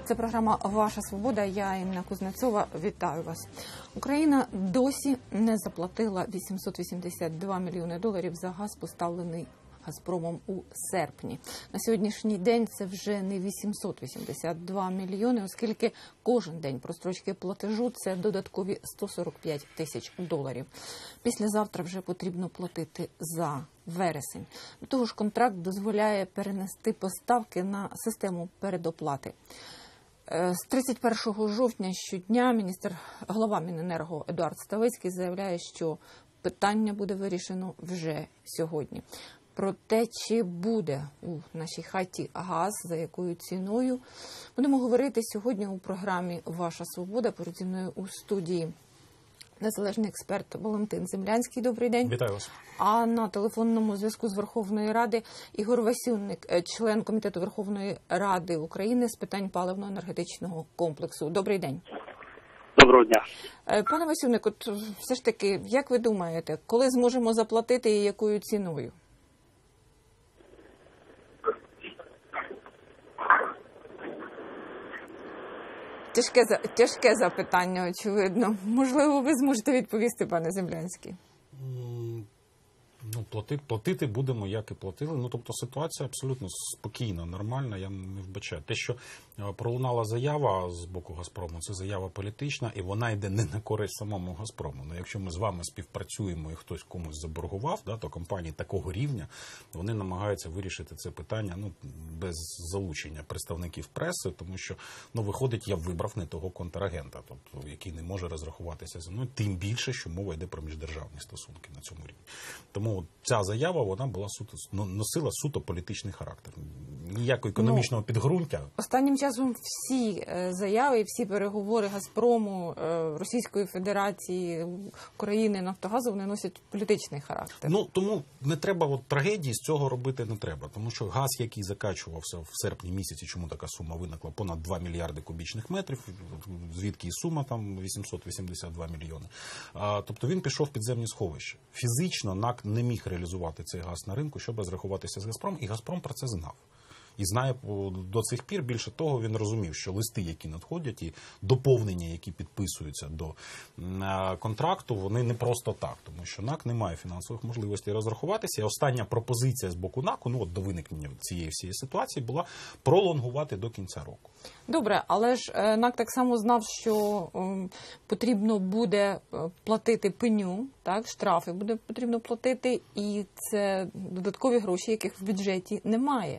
Це програма «Ваша свобода». Я, Інна Кузнецова, вітаю вас. Україна досі не заплатила $882 мільйони за газ, поставлений Газпромом у серпні. На сьогоднішній день це вже не 882 мільйони, оскільки кожен день прострочки платежу – це додаткові $145 тисяч. Післязавтра вже потрібно платити за вересень. До того ж, контракт дозволяє перенести поставки на систему передоплати. З 31 жовтня щодня голова Міненерго Едуард Ставицький заявляє, що питання буде вирішено вже сьогодні. Про те, чи буде у нашій хаті газ, за якою ціною, будемо говорити сьогодні у програмі «Ваша свобода». Поряд зі мною у студії незалежний експерт Валентин Землянський. Добрий день. Вітаю вас. А на телефонному зв'язку з Верховної Ради Ігор Васюнник, член Комітету Верховної Ради України з питань паливно-енергетичного комплексу. Добрий день. Доброго дня. Пане Васюнник, от все ж таки, як ви думаєте, коли зможемо заплатити і якою ціною? Тяжке запитання, очевидно. Можливо, ви зможете відповісти, пане Землянський. Платити будемо, як і платили. Тобто ситуація абсолютно спокійна, нормальна, я не вбачаю. Те, що пролунала заява з боку Газпрому, це заява політична, і вона йде не на користь самому Газпрому. Якщо ми з вами співпрацюємо і хтось комусь заборгував, то компанії такого рівня, вони намагаються вирішити це питання без залучення представників преси, тому що, виходить, я вибрав не того контрагента, тобто, який не може розрахуватися зі мною, тим більше, що мова йде про міждержавні стосунки на цьому рівні. Тому ця заява, вона була носила суто політичний характер. Ніякого економічного підґрунтя. Останнім часом всі заяви, всі переговори Газпрому, Російської Федерації, України, Нафтогазу, вони носять політичний характер. Тому не треба, трагедії з цього робити не треба. Тому що газ, який закачувався в серпні місяці, чому така сума виникла, понад 2 мільярди кубічних метрів, звідки і сума там 882 мільйони. Тобто він пішов в підземні сховища. Фізично НАК не міг реалізувати цей газ на ринку, щоб розрахуватися з Газпромом, і Газпром про це знав. І знає до цих пір, більше того, він розумів, що листи, які надходять, і доповнення, які підписуються до контракту, вони не просто так, тому що НАК не має фінансових можливостей розрахуватися. І остання пропозиція з боку НАКу, до виникнення цієї всієї ситуації, була пролонгувати до кінця року. Добре, але ж НАК так само знав, що потрібно буде платити пеню, штрафи потрібно платити, і це додаткові гроші, яких в бюджеті немає.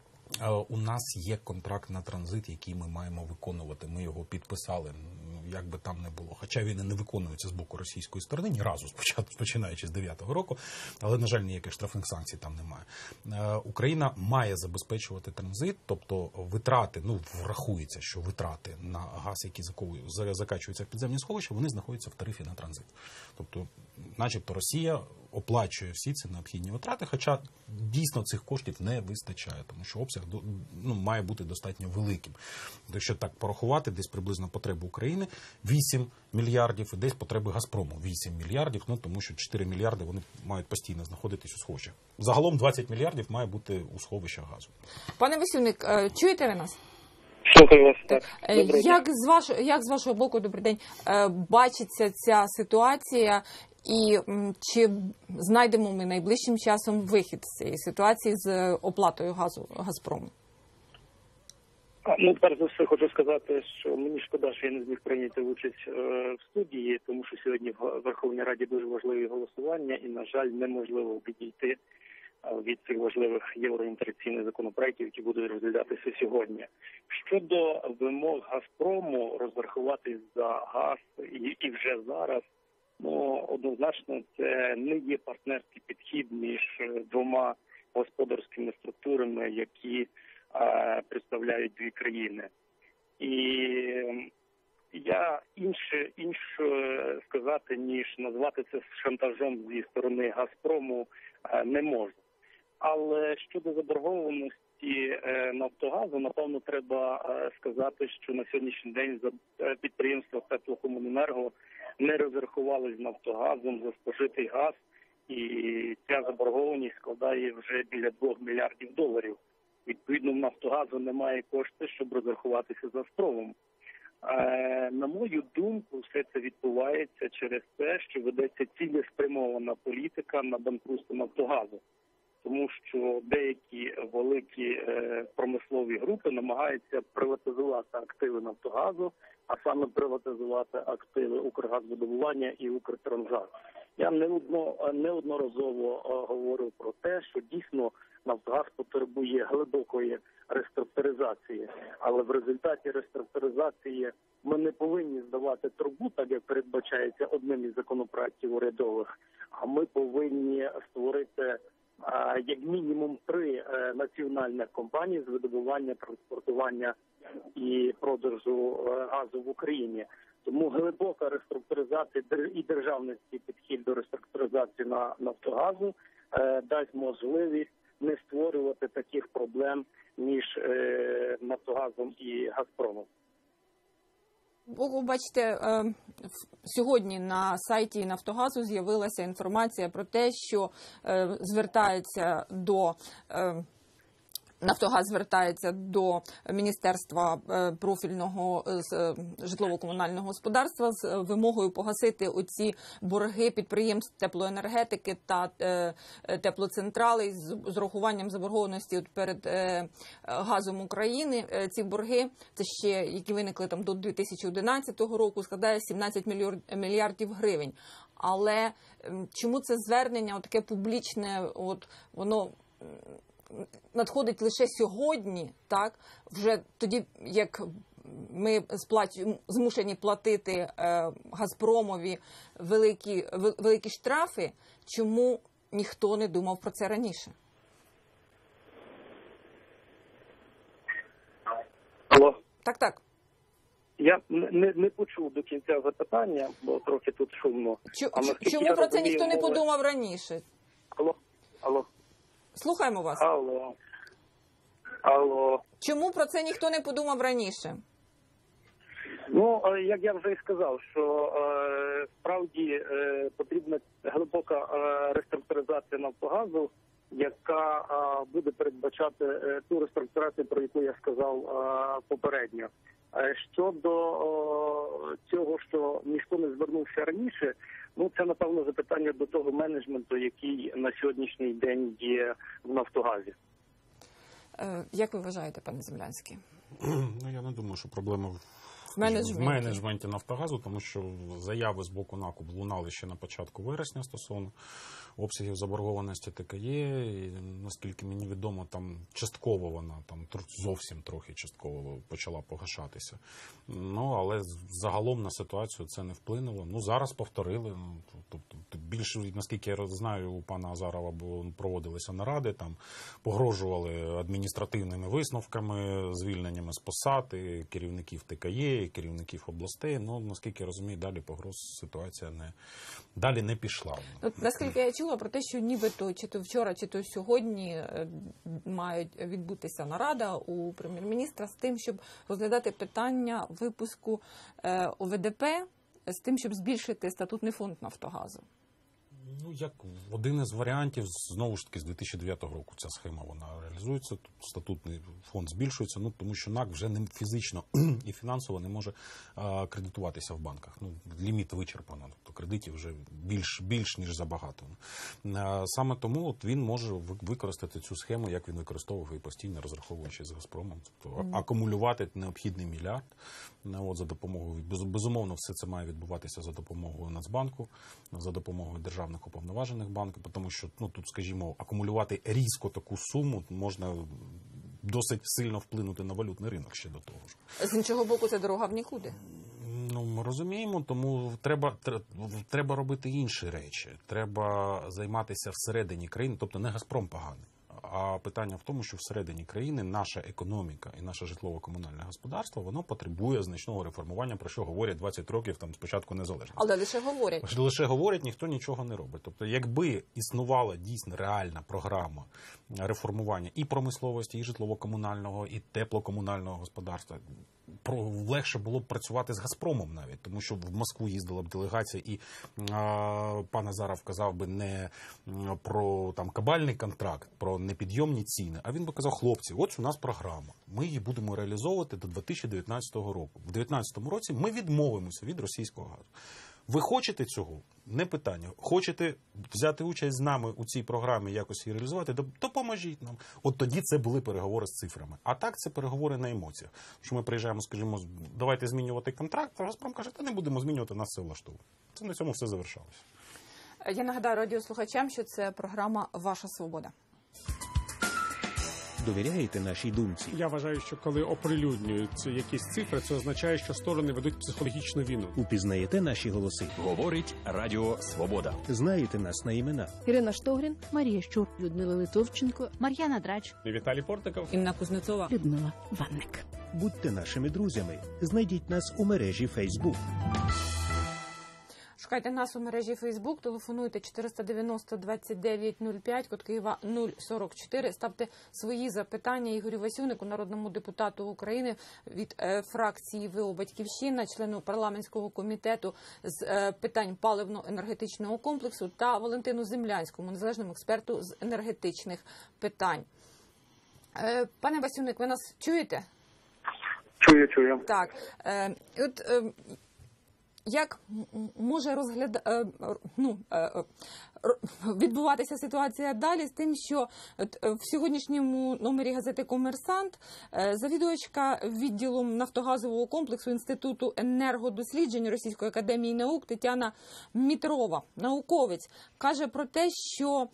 У нас є контракт на транзит, який ми маємо виконувати. Ми його підписали, як би там не було. Хоча він і не виконується з боку російської сторони, ні разу, починаючи з 9-го року, але, на жаль, ніяких штрафних санкцій там немає. Україна має забезпечувати транзит, тобто витрати, врахується, що витрати на газ, які закачуються в підземні сховища, вони знаходяться в тарифі на транзит. Тобто, начебто, Росія оплачує всі ці необхідні витрати, хоча дійсно цих коштів не вистачає, тому що обсяг має бути достатньо великим. Якщо так порахувати, десь приблизно потреби України 8 мільярдів, і десь потреби Газпрому 8 мільярдів, тому що 4 мільярди вони мають постійно знаходитись у сховищах. Загалом 20 мільярдів має бути у сховищах газу. Пане Васюнник, чуєте ви нас? Слухаю вас, так. Як з вашого боку, добрий день, бачиться ця ситуація? І чи знайдемо ми найближчим часом вихід з цієї ситуації з оплатою газу Газпрому? Перш за все, хочу сказати, що мені шкода, що я не зміг прийняти участь в студії, тому що сьогодні в Верховній Раді дуже важливі голосування і, на жаль, неможливо відійти від цих важливих євроінтеграційних законопроєктів, які будуть розглядатися сьогодні. Щодо вимог Газпрому розрахуватись за газ і вже зараз, однозначно, це не є партнерський підхід між двома господарськими структурами, які представляють дві країни. І я інше сказати, ніж назвати це шантажом зі сторони Газпрому, не можу. Але щодо заборгованості Нафтогазу, напевно, треба сказати, що на сьогоднішній день підприємства Теплокомуненерго не розрахували з Нафтогазом за спожитий газ, і ця заборгованість складає вже біля $2 мільярдів. Відповідно, в «Нафтогазу» немає коштів, щоб розрахуватися з «Газпромом». На мою думку, все це відбувається через те, що ведеться цілеспрямована політика на банкрутство «Нафтогазу». Тому що деякі великі промислові групи намагаються приватизувати активи «Нафтогазу», а саме приватизувати активи «Укргазвидобування» і «Укртрансгаз». Я неодноразово говорив про те, що дійсно «Нафтогаз» потребує глибокої реструктуризації, але в результаті реструктуризації ми не повинні здавати трубу, так як передбачається одним із законопроєктів урядових, а ми повинні створити як мінімум 3 національних компанії з видобування, транспортування і продажу газу в Україні. Тому глибока реструктуризація і державницький підхід до реструктуризації на «Нафтогазу» дасть можливість не створювати таких проблем між «Нафтогазом» і «Газпромом». Ви бачите, сьогодні на сайті «Нафтогазу» з'явилася інформація про те, що «Нафтогаз» звертається до Міністерства профільного житлово-комунального господарства з вимогою погасити оці борги підприємств теплоенергетики та теплоцентралей з урахуванням заборгованості перед газом України. Ці борги, це ще які виникли там до 2011 року, складає 17 мільярдів гривень. Але чому це звернення таке публічне, воно надходить лише сьогодні, так, вже тоді, як ми змушені платити «Газпромові» великі штрафи, чому ніхто не думав про це раніше? Алло. Так. Я не почув до кінця запитання, бо трохи тут шумно. Чому про це ніхто не подумав раніше? Алло. Слухаємо вас. Алло. Чому про це ніхто не подумав раніше? Ну, як я вже і сказав, що справді потрібна глибока реструктуризація «Нафтогазу», яка буде передбачати ту реструктурацію, про яку я сказав попередньо. Щодо цього, що ніхто не звернувся раніше, ну це, напевно, запитання до того менеджменту, який на сьогоднішній день є в «Нафтогазі». Як ви вважаєте, пане Землянський? Ну, я не думаю, що проблема в менеджменті «Нафтогазу», тому що заяви з боку НАКу лунали ще на початку вересня стосовно обсягів заборгованості ТКЄ. І, наскільки мені відомо, там частково вона, там зовсім трохи частково почала погашатися. Ну, але загалом на ситуацію це не вплинуло. Ну, зараз повторили. Тобто, більше, наскільки я знаю, у пана Азарова проводилися наради, там погрожували адміністративними висновками, звільненнями з посад, і керівників ТКЄ, і керівників областей. Ну, наскільки я розумію, далі погроз ситуація далі не пішла. Наскільки я чула про те, що нібито чи то вчора, чи то сьогодні мають відбутися нарада у прем'єр-міністра з тим, щоб розглядати питання випуску ОВДП, з тим, щоб збільшити статутний фонд «Нафтогазу». Ну, як один із варіантів, знову ж таки, з 2009 року ця схема вона реалізується, тут статутний фонд збільшується, ну, тому що НАК вже не фізично і фінансово не може кредитуватися в банках. Ну, ліміт вичерпано, тобто кредитів вже більш ніж забагато. Саме тому от він може використати цю схему, як він використовував і постійно, розраховуючи з «Газпромом», тобто акумулювати необхідний мільярд за допомогою, безумовно, все це має відбуватися за допомогою Нацбанку, за допомогою державних уповноважених банків, тому що, ну, тут, скажімо, акумулювати різко таку суму можна досить сильно вплинути на валютний ринок ще до того ж. З іншого боку, це дорога в нікуди. Ну, ми розуміємо, тому треба робити інші речі. Треба займатися всередині країни, тобто не «Газпром» поганий. А питання в тому, що всередині країни наша економіка і наше житлово-комунальне господарство, воно потребує значного реформування, про що говорять 20 років там спочатку незалежності. Але лише говорять. Лише говорять, ніхто нічого не робить. Тобто, якби існувала дійсно реальна програма реформування і промисловості, і житлово-комунального, і теплокомунального господарства, легше було б працювати з «Газпромом» навіть, тому що в Москву їздила б делегація, і пан Азаров казав би не про там кабальний контракт, про непідйомні ціни, а він би казав: хлопці, ось у нас програма, ми її будемо реалізовувати до 2019 року. В 2019 році ми відмовимося від російського газу. Ви хочете цього? Не питання. Хочете взяти участь з нами у цій програмі, якось її реалізувати? Допоможіть нам. От тоді це були переговори з цифрами. А так це переговори на емоціях. Що ми приїжджаємо, скажімо, давайте змінювати контракт, а «Газпром» каже, та не будемо змінювати, нас все влаштовує. Це на цьому все завершалося. Я нагадаю радіослухачам, що це програма «Ваша свобода». Довіряєте нашій думці? Я вважаю, що коли оприлюднюють якісь цифри, це означає, що сторони ведуть психологічну війну. Упізнаєте наші голоси? Говорить Радіо Свобода. Знаєте нас на імена? Ірина Штогрін, Марія Щур, Людмила Литовченко, Мар'яна Драч, Віталій Портников. Інна Кузнецова. Людмила Ванник. Будьте нашими друзями. Знайдіть нас у мережі Facebook. Шукайте нас у мережі Фейсбук, телефонуйте 490-2905, код Києва 044. Ставте свої запитання Ігорю Васюнику, народному депутату України від фракції ВО «Батьківщина», члену парламентського комітету з питань паливно-енергетичного комплексу, та Валентину Землянському, незалежному експерту з енергетичних питань. Пане Васюник, ви нас чуєте? Чую. Так. Як може відбуватися ситуація далі з тим, що в сьогоднішньому номері газети «Комерсант» завідувачка відділом нафтогазового комплексу Інституту енергодосліджень Російської академії наук Тетяна Мітрова, науковець, каже про те, що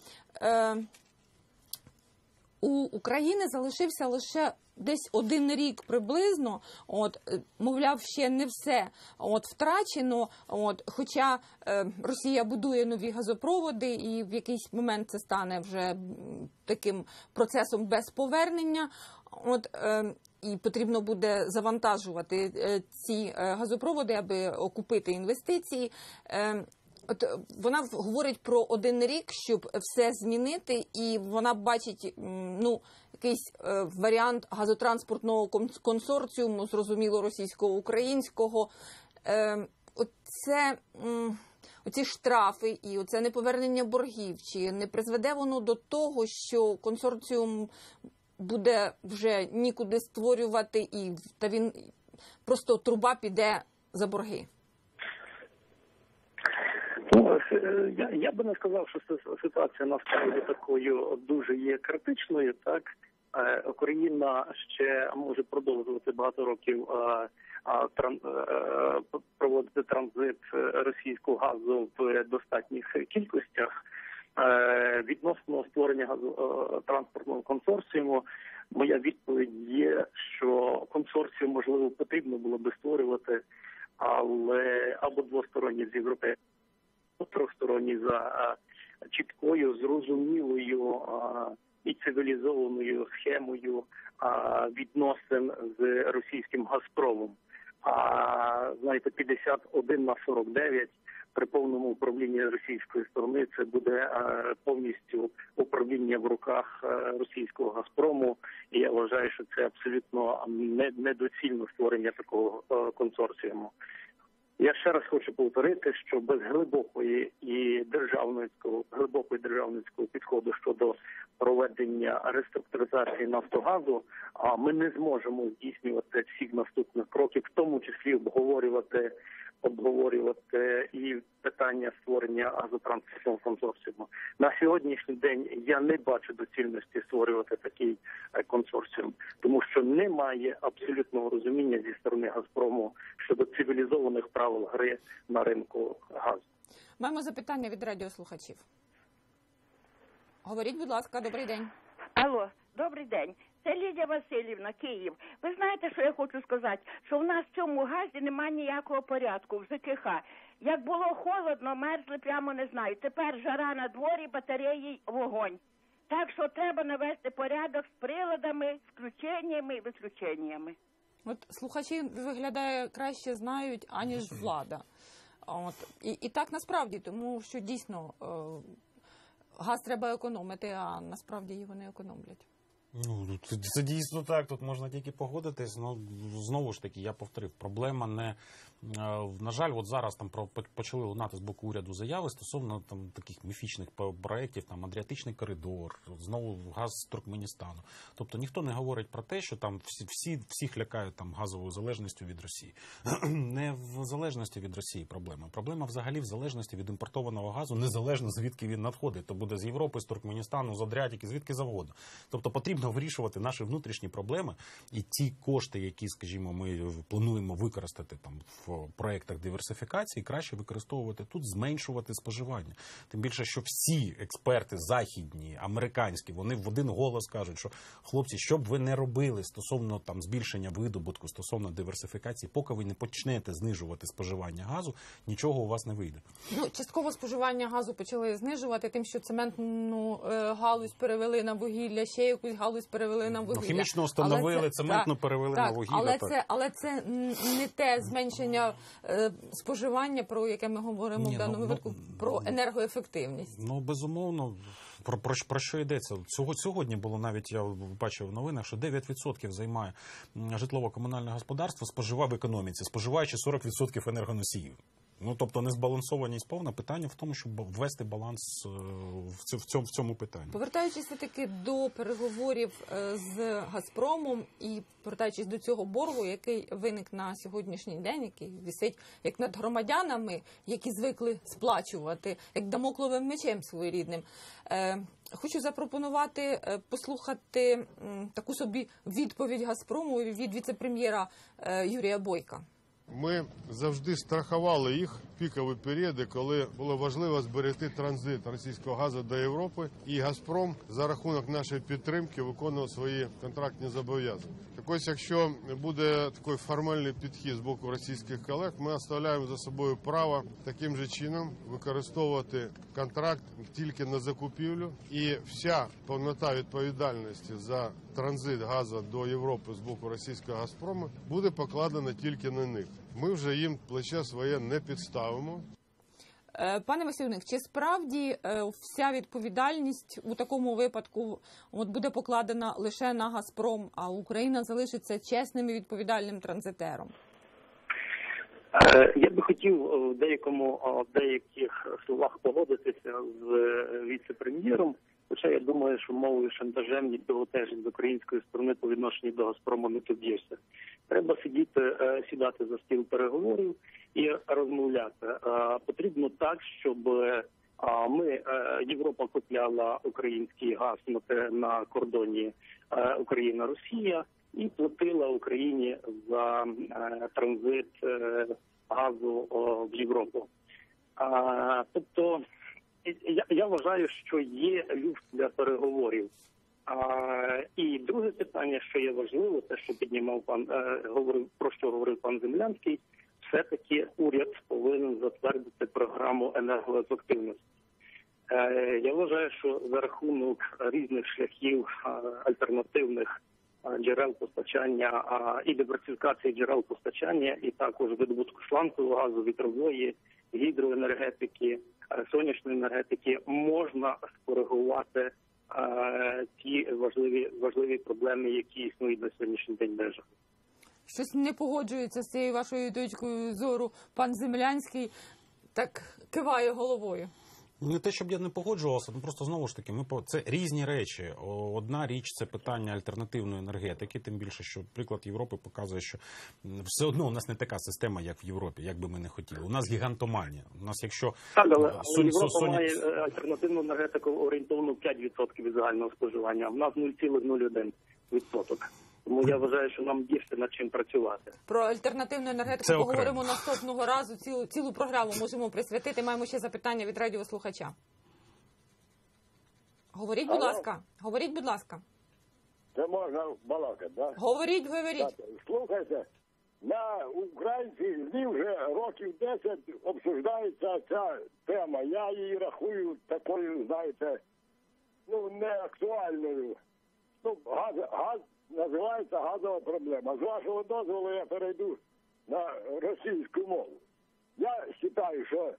у України залишився лише десь 1 рік приблизно, мовляв, ще не все втрачено, хоча Росія будує нові газопроводи, і в якийсь момент це стане вже таким процесом без повернення, і потрібно буде завантажувати ці газопроводи, аби окупити інвестиції. Вона говорить про 1 рік, щоб все змінити, і вона бачить якийсь варіант газотранспортного консорціуму, зрозуміло, російсько-українського. Оці штрафи і оце неповернення боргів, чи не призведе воно до того, що консорціум буде вже нікуди створювати, та він просто труба піде за борги? Я би не сказав, що ситуація насправді такою дуже є критичною. Так, Україна ще може продовжувати багато років проводити транзит російського газу в достатніх кількостях. Відносно створення газотранспортного консорціуму, моя відповідь є, що консорціум, можливо, потрібно було би створювати, але або двосторонні з Європейською, трьохсторонні за чіткою, зрозумілою і цивілізованою схемою відносин з російським «Газпромом». Знаєте, 51/49 при повному управлінні російської сторони – це буде повністю управління в руках російського «Газпрому». І я вважаю, що це абсолютно недоцільно створення такого консорціуму. Я ще раз хочу повторити, що без глибокої державницького підходу щодо проведення реструктуризації «Нафтогазу» ми не зможемо здійснювати всіх наступних кроків, в тому числі обговорювати і питання створення газотранспортного консорціуму. На сьогоднішній день я не бачу доцільності створювати такий консорціум, тому що немає абсолютного розуміння зі сторони «Газпрому» щодо цивілізованих правил гри на ринку газу. Маємо запитання від радіослухачів. Говоріть, будь ласка, добрий день. Алло, добрий день. Це Лідія Васильівна, Київ. Ви знаєте, що я хочу сказати? Що в нас в цьому газі немає ніякого порядку в ЖКХ. Як було холодно, мерзли прямо не знаю. Тепер жара на дворі, батареї, вогонь. Так що треба навести порядок з приладами, включеннями і виключеннями. Слухачі, виглядає, краще знають, аніж влада. І так насправді, тому що дійсно газ треба економити, а насправді його не економлять. Ну, це дійсно так, тут можна тільки погодитись. Ну, знову ж таки, я повторив, проблема не... На жаль, от зараз там почали лунати з боку уряду заяви стосовно там таких міфічних проєктів, там Адріатичний коридор, знову газ з Туркменістану. Тобто ніхто не говорить про те, що там всіх лякають там газовою залежністю від Росії. Не в залежності від Росії проблема. Проблема взагалі в залежності від імпортованого газу, незалежно звідки він надходить. То буде з Європи, з Туркменістану, з Адріатики, звідки завгодно. Тобто потрібно вирішувати наші внутрішні проблеми, і ті кошти, які, скажімо, ми плануємо використати там в проєктах диверсифікації, краще використовувати тут, зменшувати споживання. Тим більше, що всі експерти західні, американські, вони в один голос кажуть, що хлопці, що б ви не робили стосовно там збільшення видобутку, стосовно диверсифікації, поки ви не почнете знижувати споживання газу, нічого у вас не вийде. Ну, частково споживання газу почали знижувати тим, що цементну галузь перевели на вугілля, ще якусь галузь перевели на вугілля. Хімічно встановили, цементну перевели на вугілля. Але це не те зменшення споживання, про яке ми говоримо в даному випадку, про енергоефективність. Ну, безумовно. Про що йдеться? Сьогодні було навіть, я бачив в новинах, що 9% займає житлово-комунальне господарство в економіці, споживаючи 40% енергоносіїв. Ну, тобто незбалансованість повна. Питання в тому, щоб ввести баланс в цьому питанні. Повертаючись все-таки до переговорів з «Газпромом» і повертаючись до цього боргу, який виник на сьогоднішній день, який висить як над громадянами, які звикли сплачувати, як дамокловим мечем своєрідним. Хочу запропонувати послухати таку собі відповідь «Газпрому» від віце-прем'єра Юрія Бойка. Ми завжди страхували їх в пікові періоди, коли було важливо зберегти транзит російського газу до Європи, і «Газпром» за рахунок нашої підтримки виконував свої контрактні зобов'язання. Так ось, якщо буде такий формальний підхід з боку російських колег, ми оставляємо за собою право таким же чином використовувати контракт тільки на закупівлю, і вся повнота відповідальності за транзит газу до Європи з боку російського «Газпрому» буде покладена тільки на них. Ми вже їм плече своє не підставимо. Пане Васильник, чи справді вся відповідальність у такому випадку буде покладена лише на «Газпром», а Україна залишиться чесним і відповідальним транзитером? Я би хотів в деяких словах погодитися з віце-прем'єром, хоча я думаю, що мовою шантажем нічого теж з української сторони по відношенню до «Газпрому» не доб'єшся. Треба сідати за стіл переговорів і розмовляти. Потрібно так, щоб Європа купляла український газ на кордоні Україна-Росія і платила Україні за транзит газу в Європу. Тобто, я вважаю, що є люфт для переговорів. І друге питання, що є важливо, те, що піднімав про що говорив пан Землянський, все-таки уряд повинен затвердити програму енергоефективності. Я вважаю, що за рахунок різних шляхів альтернативних джерел постачання і диверсифікації джерел постачання, і також видобутку сланцевого газу, вітрової, гідроенергетики, сонячної енергетики, можна скоригувати ті важливі проблеми, які існують на сьогоднішній день в державі. Щось не погоджується з цією вашою точкою зору пан Землянський, так киває головою. Не те, щоб я не погоджувався, просто знову ж таки, це різні речі. Одна річ – це питання альтернативної енергетики, тим більше, що приклад Європи показує, що все одно у нас не така система, як в Європі, як би ми не хотіли. У нас гігантоманія. У нас, якщо... Так, але Європа має альтернативну енергетику орієнтовно 5% від загального споживання, а в нас 0,01%. Тому я вважаю, що нам є над чим працювати. Про альтернативну енергетику поговоримо наступного разу. Цілу програму можемо присвятити. Маємо ще запитання від радіослухача. Говоріть, будь ласка. Говоріть, будь ласка. Це можна балакати, так? Говоріть. Слухайте, на українській ЗМІ вже років 10 обсуждається ця тема. Я її рахую такою, знаєте, не актуальною. Газ називається газова проблема. З вашого дозволу я перейду на російську мову. Я вважаю, що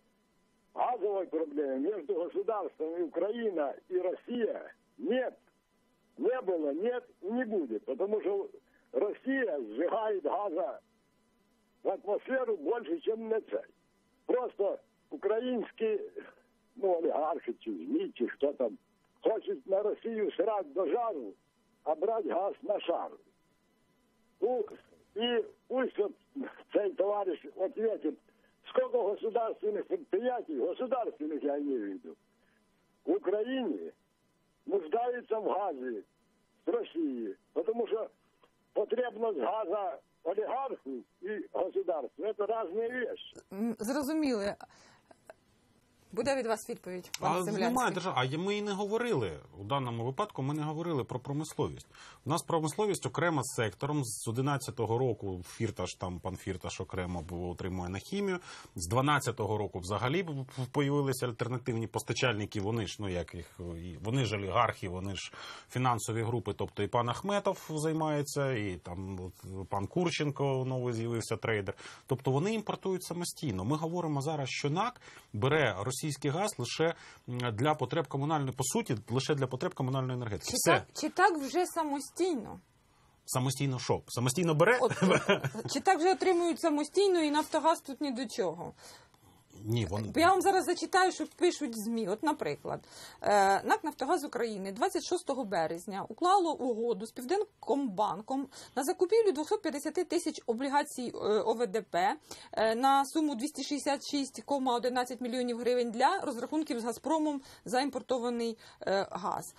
газової проблеми між государствами Україна і Росія нет. не было, нет и не будет. Потому что Россия сжигает газа в атмосферу больше, чем на цель. Просто украинские, олигархи, ЗМИ, что там, хочет на Россию срать до жару, а брать газ на шару. Ну, и пусть вот цей товарищ ответит, сколько государственных предприятий, государственных я имею в виду, в Украине нуждаются в газе с России, потому что потребность газа олигарху и государству – это разные вещи. Зрозуміли. Буде від вас відповідь, пане Землянський? Немає держави. А ми і не говорили, у даному випадку ми не говорили про промисловість. У нас промисловість окремо з сектором. З 11-го року Фірташ, там пан Фірташ окремо отримує на хімію. З 12-го року взагалі появилися альтернативні постачальники. Вони ж, вони ж олігархи, вони ж фінансові групи. Тобто і пан Ахметов займається, і там пан Курченко, новий з'явився трейдер. Тобто вони імпортують самостійно. Ми говоримо зараз, що НАК бере російський газ лише для потреб комунальної, по суті, лише для потреб комунальної енергетики. Чи так вже самостійно? Самостійно що? Самостійно бере? Чи так вже отримують самостійно і Нафтогаз тут ні до чого? Ні, Я вам зараз зачитаю, що пишуть ЗМІ. От, наприклад, НАК «Нафтогаз України» 26 березня уклало угоду з Південкомбанком на закупівлю 250 тисяч облігацій ОВДП на суму 266,11 мільйонів гривень для розрахунків з «Газпромом» за імпортований газ.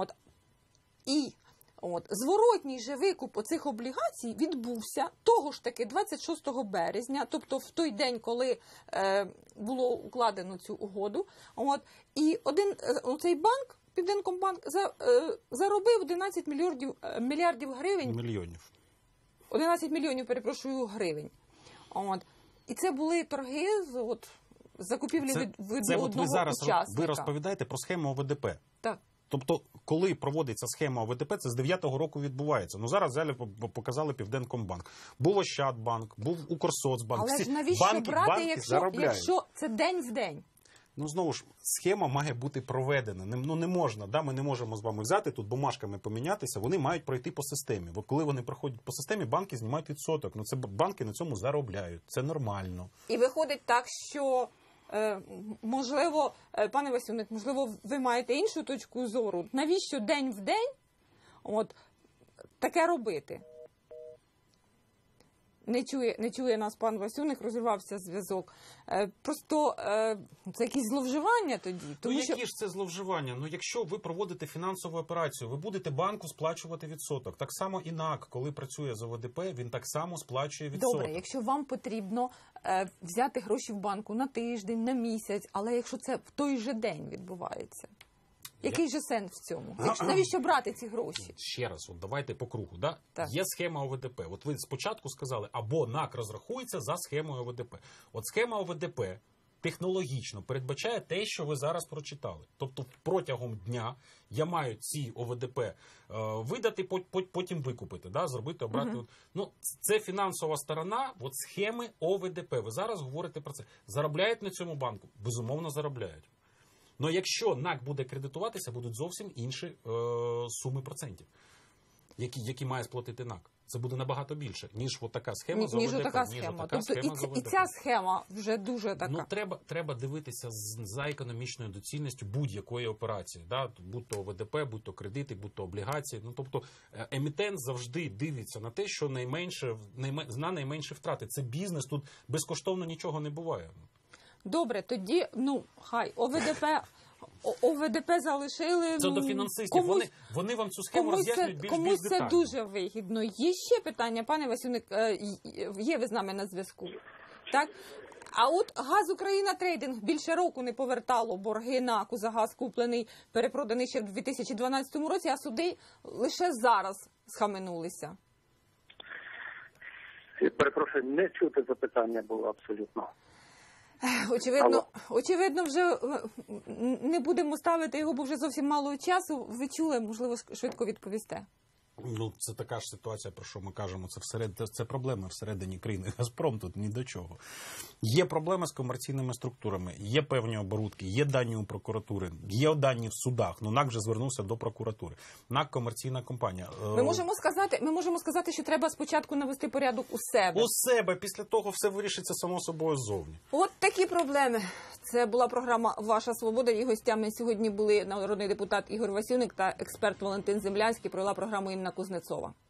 Зворотній же викуп оцих облігацій відбувся того ж таки 26 березня, тобто в той день, коли було укладено цю угоду. І цей банк, Південкомбанк, заробив 11 мільярдів гривень. Мільйонів. 11 мільйонів, перепрошую, гривень. І це були торги з закупівлі від одного учасника. Ви розповідаєте про схему ОВДП. Так. Тобто, коли проводиться схема ОВДП, це з 9-го року відбувається. Зараз взяли, показали Південкомбанк. Був Ощадбанк, був Укрсоцбанк. Але ж навіщо брати, якщо це день в день? Знову ж, схема має бути проведена. Не можна, ми не можемо з вами взяти тут бумажками помінятися, вони мають пройти по системі. Бо коли вони проходять по системі, банки знімають відсоток. Це банки на цьому заробляють. Це нормально. І виходить так, що можливо, пане Васюник, можливо, ви маєте іншу точку зору. Навіщо день в день таке робити? Не чує нас пан Васюник, розірвався зв'язок. Просто це якісь зловживання тоді. Які ж це зловживання? Якщо ви проводите фінансову операцію, ви будете банку сплачувати відсоток. Так само і НАК, коли працює з ОВДП, він так само сплачує відсоток. Добре, якщо вам потрібно взяти гроші в банку на тиждень, на місяць, але якщо це в той же день відбувається, який же сенс в цьому? Навіщо брати ці гроші? Ще раз, давайте по кругу. Так? Є схема ОВДП. Ви спочатку сказали, або НАК розрахується за схемою ОВДП. Схема ОВДП технологічно передбачає те, що ви зараз прочитали. Тобто протягом дня я маю ці ОВДП видати, потім викупити, зробити обратно. Це фінансова сторона схеми ОВДП. Ви зараз говорите про це. Заробляють на цьому банку? Безумовно, заробляють. Но якщо НАК буде кредитуватися, будуть зовсім інші суми процентів, які має сплатити НАК. Це буде набагато більше, ніж така схема з ОВДП. І ця схема вже дуже така. Треба дивитися за економічною доцільністю будь-якої операції. Будь то ОВДП, будь то кредити, будь то облігації. Тобто емітент завжди дивиться на те, що на найменші втрати. Це бізнес, тут безкоштовно нічого не буває. Добре, тоді, хай, ОВДП залишили. Це до фінансистів. Вони вам цю схему роз'яснюють більш детально. Комусь це дуже вигідно. Є ще питання, пане Васюник, є ви з нами на зв'язку? Так? А Газ Україна Трейдинг більше року не повертало борги НАКу за газ, куплений, перепроданий ще в 2012 році, а суди лише зараз схаменулися. Перепрошую, не чути запитання було абсолютно. Очевидно, вже не будемо ставити його, бо вже зовсім мало часу. Ви чули, можливо, швидко відповісте. Ну, це така ж ситуація, про що ми кажемо. Це проблеми всередині країни. Газпром тут ні до чого. Є проблеми з комерційними структурами, є певні оборудки, є дані у прокуратури, є дані в судах. Ну, НАК вже звернувся до прокуратури. НАК – комерційна компанія. Ми можемо сказати, що треба спочатку навести порядок у себе. У себе. Після того все вирішиться само собою ззовні. От такі проблеми. Це була програма «Ваша свобода». Її гостями сьогодні були народний депутат Ігор Васюник та експерт Валентин Землянський. Провела програму Інна Кузнецова.